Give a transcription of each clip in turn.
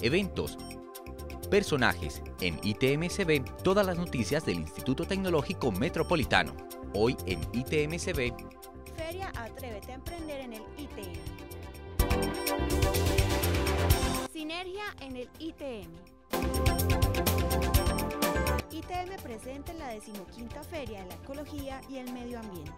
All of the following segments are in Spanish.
eventos, personajes. En ITM se ven todas las noticias del Instituto Tecnológico Metropolitano. Hoy en ITM se ve Feria Atrévete a Emprender en el ITM. Sinergia en el ITM. ITM presenta en la 15ª Feria de la Ecología y el Medio Ambiente.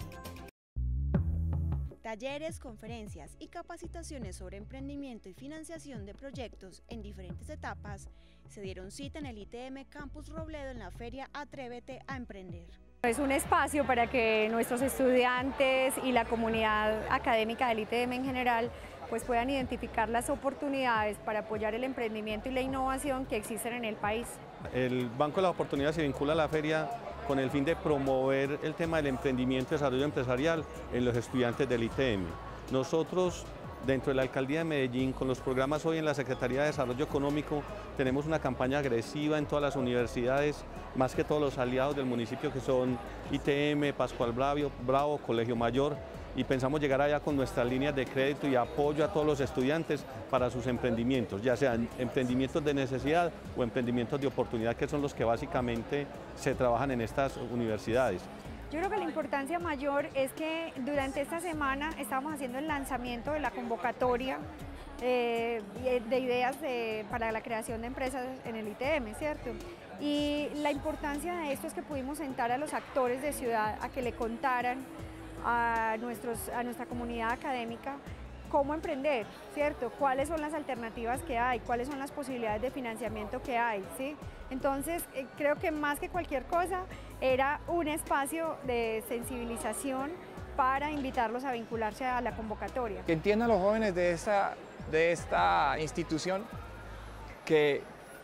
Talleres, conferencias y capacitaciones sobre emprendimiento y financiación de proyectos en diferentes etapas se dieron cita en el ITM Campus Robledo en la Feria Atrévete a Emprender. Es un espacio para que nuestros estudiantes y la comunidad académica del ITM en general pues puedan identificar las oportunidades para apoyar el emprendimiento y la innovación que existen en el país. El Banco de las Oportunidades se vincula a la feria con el fin de promover el tema del emprendimiento y desarrollo empresarial en los estudiantes del ITM. Nosotros, dentro de la Alcaldía de Medellín, con los programas hoy en la Secretaría de Desarrollo Económico, tenemos una campaña agresiva en todas las universidades, más que todos los aliados del municipio que son ITM, Pascual Bravo, Colegio Mayor, y pensamos llegar allá con nuestras líneas de crédito y apoyo a todos los estudiantes para sus emprendimientos, ya sean emprendimientos de necesidad o emprendimientos de oportunidad, que son los que básicamente se trabajan en estas universidades. Yo creo que la importancia mayor es que durante esta semana estamos haciendo el lanzamiento de la convocatoria de ideas para la creación de empresas en el ITM, ¿cierto? Y la importancia de esto es que pudimos sentar a los actores de ciudad a que le contaran a nuestra comunidad académica cómo emprender, ¿cierto? Cuáles son las alternativas que hay, cuáles son las posibilidades de financiamiento que hay, ¿sí? Entonces, creo que más que cualquier cosa, era un espacio de sensibilización para invitarlos a vincularse a la convocatoria. Que entiendan los jóvenes de esta institución que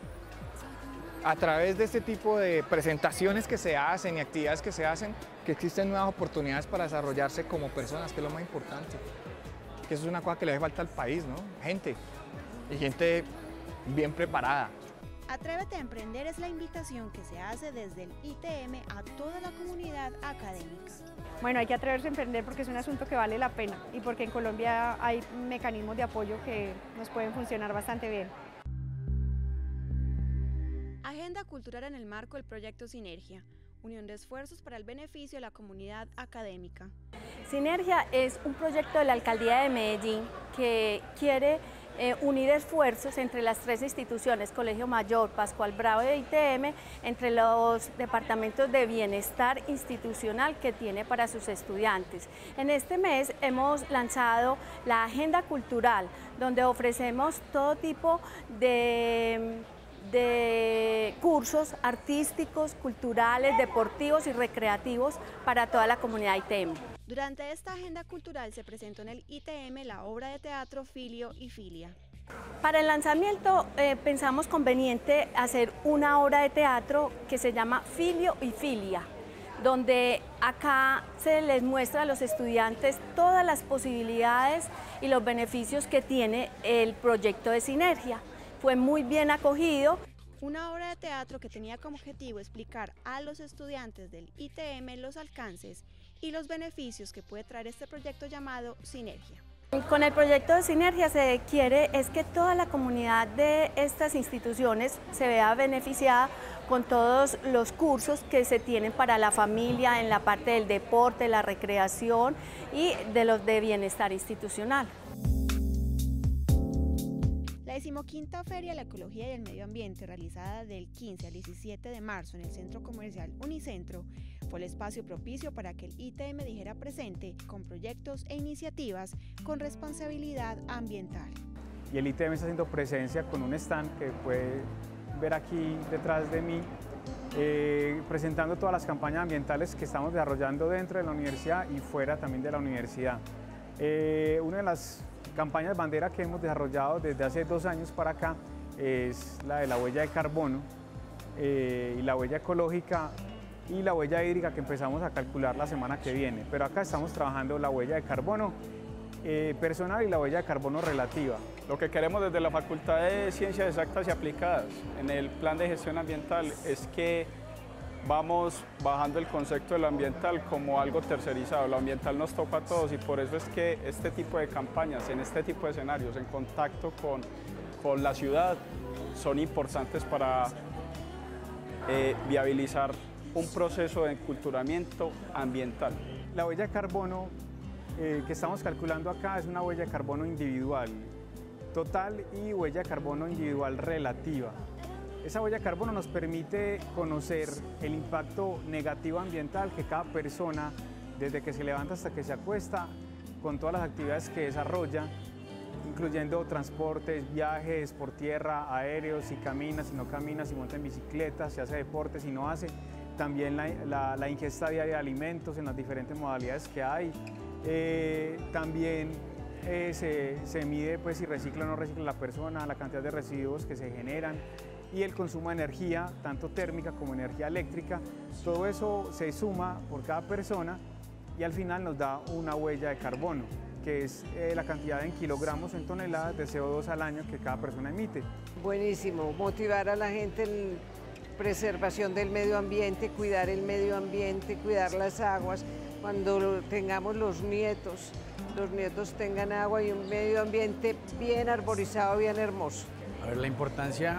a través de este tipo de presentaciones que se hacen y actividades que se hacen, que existen nuevas oportunidades para desarrollarse como personas, que es lo más importante. Que eso es una cosa que le hace falta al país, ¿no? Gente, y gente bien preparada. Atrévete a Emprender es la invitación que se hace desde el ITM a toda la comunidad académica. Bueno, hay que atreverse a emprender porque es un asunto que vale la pena y porque en Colombia hay mecanismos de apoyo que nos pueden funcionar bastante bien. Agenda cultural en el marco del proyecto Sinergia, unión de esfuerzos para el beneficio de la comunidad académica. Sinergia es un proyecto de la Alcaldía de Medellín que quiere unir esfuerzos entre las tres instituciones, Colegio Mayor, Pascual Bravo e ITM, entre los departamentos de bienestar institucional que tiene para sus estudiantes. En este mes hemos lanzado la Agenda Cultural, donde ofrecemos todo tipo de cursos artísticos, culturales, deportivos y recreativos para toda la comunidad ITM. Durante esta agenda cultural se presentó en el ITM la obra de teatro Filio y Filia. Para el lanzamiento pensamos conveniente hacer una obra de teatro que se llama Filio y Filia, donde acá se les muestra a los estudiantes todas las posibilidades y los beneficios que tiene el proyecto de Sinergia. Fue muy bien acogido. Una obra de teatro que tenía como objetivo explicar a los estudiantes del ITM los alcances y los beneficios que puede traer este proyecto llamado Sinergia. Con el proyecto de Sinergia se quiere es que toda la comunidad de estas instituciones se vea beneficiada con todos los cursos que se tienen para la familia en la parte del deporte, la recreación y de los de bienestar institucional. La 15ª Feria de la Ecología y el Medio Ambiente, realizada del 15 al 17 de marzo en el Centro Comercial Unicentro, fue el espacio propicio para que el ITM dijera presente con proyectos e iniciativas con responsabilidad ambiental. Y el ITM está haciendo presencia con un stand que puede ver aquí detrás de mí, presentando todas las campañas ambientales que estamos desarrollando dentro de la universidad y fuera también de la universidad. Una de las campañas bandera que hemos desarrollado desde hace 2 años para acá es la de la huella de carbono y la huella ecológica y la huella hídrica que empezamos a calcular la semana que viene. Pero acá estamos trabajando la huella de carbono personal y la huella de carbono relativa. Lo que queremos desde la Facultad de Ciencias Exactas y Aplicadas en el plan de gestión ambiental es que vamos bajando el concepto de lo ambiental como algo tercerizado. Lo ambiental nos toca a todos y por eso es que este tipo de campañas, en este tipo de escenarios, en contacto con la ciudad, son importantes para viabilizar un proceso de enculturamiento ambiental. La huella de carbono que estamos calculando acá es una huella de carbono individual total y huella de carbono individual relativa. Esa huella de carbono nos permite conocer el impacto negativo ambiental que cada persona, desde que se levanta hasta que se acuesta, con todas las actividades que desarrolla, incluyendo transportes, viajes por tierra, aéreos, si camina, si no camina, si monta en bicicleta, si hace deporte, si no hace, también la ingesta diaria de alimentos en las diferentes modalidades que hay. También se mide pues, si recicla o no recicla la persona, la cantidad de residuos que se generan y el consumo de energía, tanto térmica como energía eléctrica. Todo eso se suma por cada persona y al final nos da una huella de carbono, que es la cantidad en kilogramos en toneladas de CO2 al año que cada persona emite. Buenísimo, motivar a la gente en preservación del medio ambiente, cuidar el medio ambiente, cuidar las aguas. Cuando tengamos los nietos tengan agua y un medio ambiente bien arborizado, bien hermoso. A ver, la importancia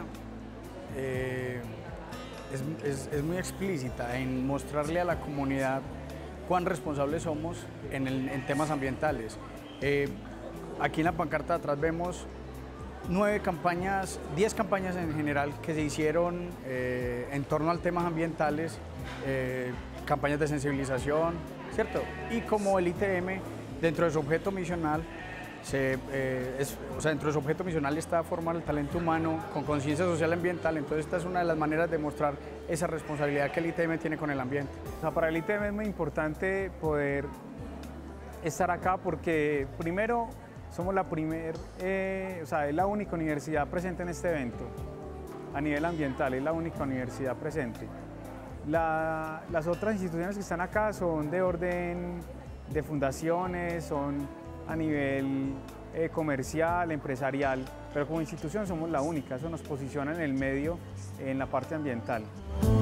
es muy explícita en mostrarle a la comunidad cuán responsables somos en temas ambientales. Aquí en la pancarta de atrás vemos 10 campañas en general que se hicieron en torno a temas ambientales, campañas de sensibilización, ¿cierto? Y como el ITM, dentro de su objeto misional, dentro de su objeto misional está formar el talento humano con conciencia social ambiental, entonces esta es una de las maneras de mostrar esa responsabilidad que el ITM tiene con el ambiente. O sea, para el ITM es muy importante poder estar acá porque primero somos es la única universidad presente en este evento a nivel ambiental, es la única universidad presente. Las otras instituciones que están acá son de orden de fundaciones, son a nivel comercial, empresarial, pero como institución somos la única, eso nos posiciona en el medio en la parte ambiental.